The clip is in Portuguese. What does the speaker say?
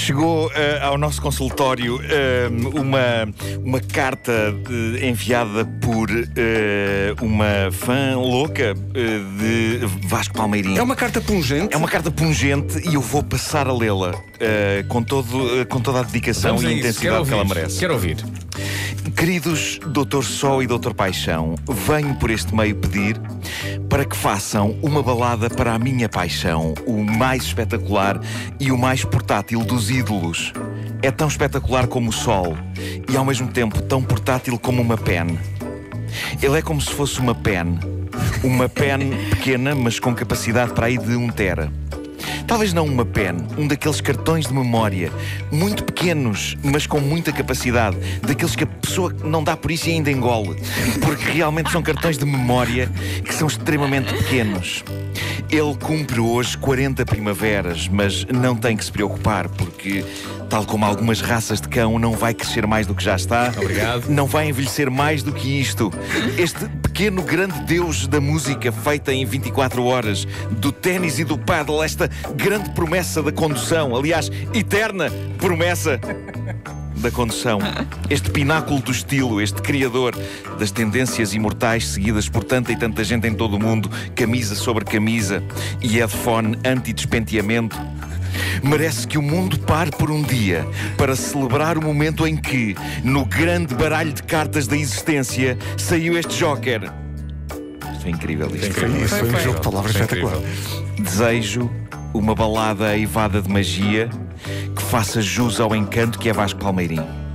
Chegou ao nosso consultório uma carta enviada por uma fã louca de Vasco Palmeirinho. É uma carta pungente? É uma carta pungente e eu vou passar a lê-la com toda a dedicação e intensidade que ela merece. Quero ouvir. Queridos Dr. Sol e Dr. Paixão, venho por este meio pedir para que façam uma balada para a minha paixão, o mais espetacular e o mais portátil dos ídolos. É tão espetacular como o sol e ao mesmo tempo tão portátil como uma pen. Ele é como se fosse uma pen pequena, mas com capacidade para aí de 1 tera. Talvez não uma pen, um daqueles cartões de memória, muito pequenos, mas com muita capacidade, daqueles que a pessoa não dá por isso e ainda engole, porque realmente são cartões de memória que são extremamente pequenos. Ele cumpre hoje 40 primaveras, mas não tem que se preocupar, porque, tal como algumas raças de cão, não vai crescer mais do que já está. Obrigado. Não vai envelhecer mais do que isto. Este pequeno grande deus da música feita em 24 horas, do ténis e do paddle, esta grande promessa da condução, aliás, eterna promessa da condução, este pináculo do estilo, este criador das tendências imortais seguidas por tanta e tanta gente em todo o mundo, camisa sobre camisa e headphone anti-despenteamento, merece que o mundo pare por um dia para celebrar o momento em que, no grande baralho de cartas da existência, saiu este Joker. Isto foi incrível. Foi um jogo de palavras espetacular. Desejo uma balada aivada de magia que faça jus ao encanto que é Vasco Palmeirinho.